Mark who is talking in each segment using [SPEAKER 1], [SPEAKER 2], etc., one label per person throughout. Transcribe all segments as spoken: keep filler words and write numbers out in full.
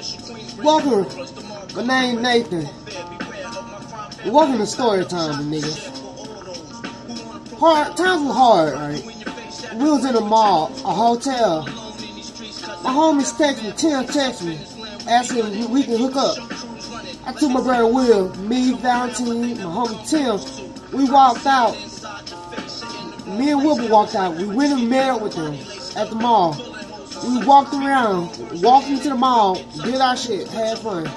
[SPEAKER 1] Welcome. My name Nathan. Welcome to story time, nigga. Hard times were hard, right? We was in a mall, a hotel. My homies text me, Tim text me, asking if we can hook up. I took my brother Will, me, Valentine, my homie Tim. We walked out. Me and Wilbur walked out. We went and met up with them at the mall. We walked around, walked into the mall, did our shit, had fun.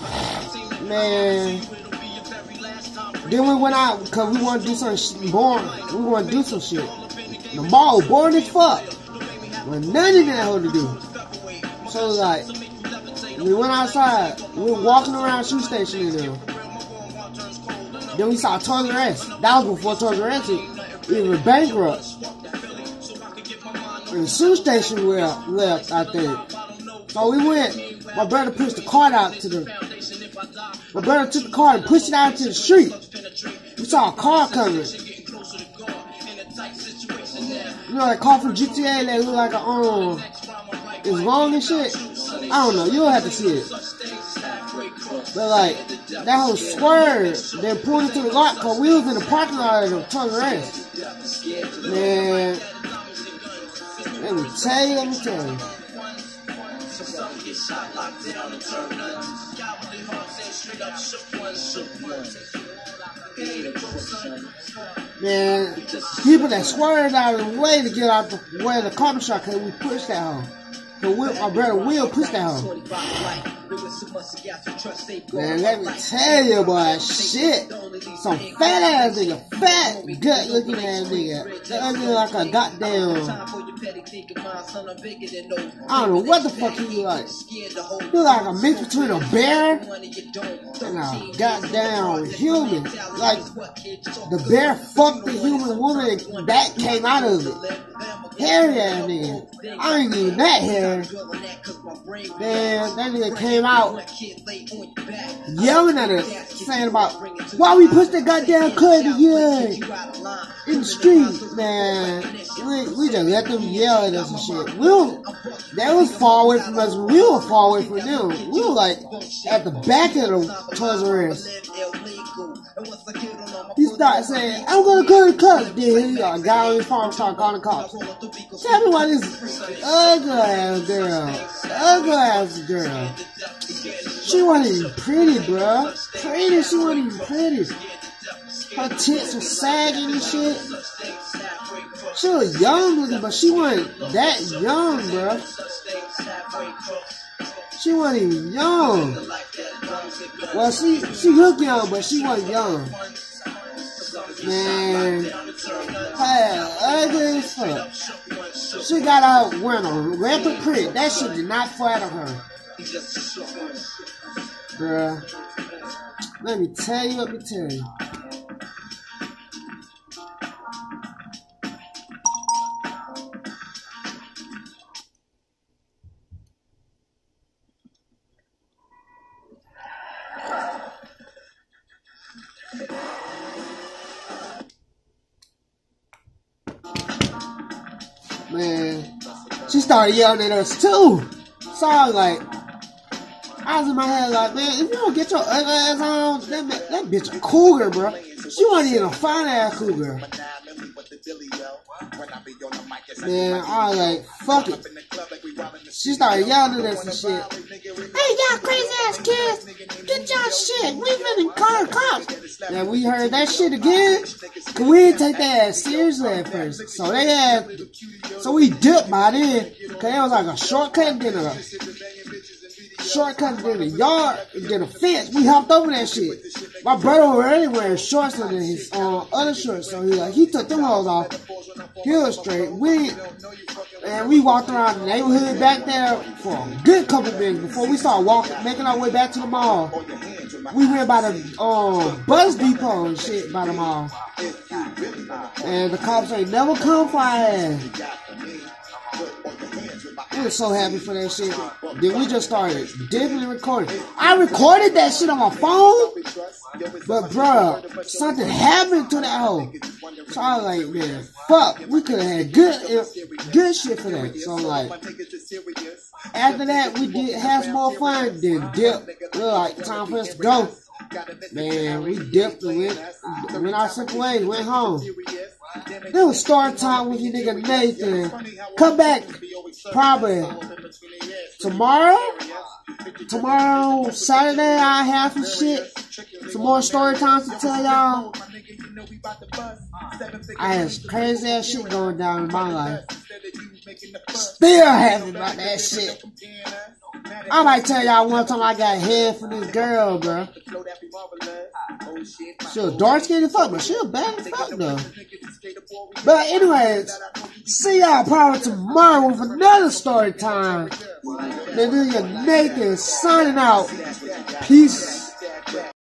[SPEAKER 1] Man. Then we went out because we wanted to do something boring. We wanted to do some shit. The mall was boring as fuck. With nothing in that hole to do. So like, we went outside. We were walking around the shoe station in there. Then we saw Toys R Us. That was before Toys R Us even bankrupt. And the shoe station we left, I think. So we went. My brother pushed the cart out to the. My brother took the car and pushed it out to the street. We saw a car coming. You know that car from G T A that looked like a um, it's long and shit. I don't know. You'll have to see it. But like that whole swerve, then pulled into the lot because we was in the parking lot of the Toys R Us. Man, let me tell you, let me tell you. Man, people that swerved out of the way to get out the way of the carpet shop because we pushed that home. So Will, my brother Will pushed that home. Man, let me tell you, boy, shit. Some fat ass nigga, fat, gut looking ass nigga. That nigga like a goddamn. I don't know what the fuck he look like. He look like a mix between a bear and a goddamn human. Like the bear fucked the human woman and that came out of it. Hairy ass nigga. I ain't even that hairy. Man, that nigga came out yelling at us, saying about why we push that goddamn cut yeah, in the street, man. We, we just let them yell at us and shit. We were, they was far away from us. We were far away from them. We were like at the back of the Toys R Us. He started saying, I'm gonna call the cops. Then he, a guy on his phone started calling the cops. Tell me why this ugly ass girl, ugly ass girl. She wasn't even pretty, bro. Pretty, she wasn't even pretty. Her tits were sagging and shit. She was young looking, but she wasn't that young, bro. She wasn't even young. Well, she she looked young, but she wasn't young. Man, her ugly as fuck. She got out wearing a leopard print. That shit did not flatter her. Bruh. Let me tell you, let me tell you. Man, she started yelling at us too. So I was like, I was in my head like, man, if you don't get your ugly ass on, that, that bitch a cougar, bro. She wasn't even a fine ass cougar. Man, I was like, fuck it. She started yelling at us and shit. Hey, y'all crazy ass kids, get y'all shit. We finna call the cops. Yeah, we heard that shit again. Cause we didn't take that ass seriously at first. So they had, so we dipped by then. Cause it was like a shortcut and then a shortcut and then a yard and then a fence. We hopped over that shit. My brother was already wearing shorts under his uh, other shorts. So he like, he took them hoes off. He was straight. We, and we walked around the neighborhood back there for a good couple minutes before we started walking, making our way back to the mall. We went by the um, bus depot and shit by the mall. And the cops ain't never come for our ass. We were so happy for that shit. Then we just started dipping and recording. I recorded that shit on my phone. But bruh, something happened to that hoe. So I was like, man, fuck. We could have had good good shit for that. So I'm like, After that, we did have some more fun. Then dip. We were like, time for us to go. Man, we dipped and went, went our separate ways, went home. Then was story time with you nigga Nathan. Come back probably tomorrow. Tomorrow, Saturday, I have some shit. Some more story times to tell y'all. I had some crazy ass shit going down in my life. Still happy about that shit. I might tell y'all one time I got head from this girl, bro. She was dark skinned as fuck, but she was bad as fuck though. But anyways, see y'all probably tomorrow with another story time. Then nigga Nathan signing out. Peace.